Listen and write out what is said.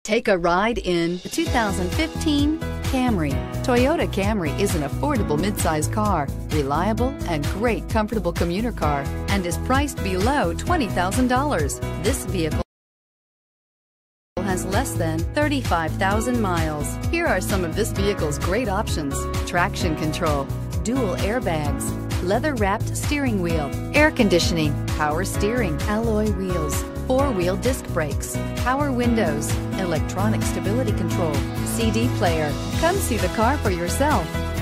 Take a ride in the 2015 Camry. Toyota Camry is an affordable midsize car, reliable and great comfortable commuter car, and is priced below $20,000. This vehicle has less than 35,000 miles. Here are some of this vehicle's great options: traction control, dual airbags, leather-wrapped steering wheel, air conditioning, power steering, alloy wheels, four-wheel disc brakes, power windows, electronic stability control, CD player. Come see the car for yourself.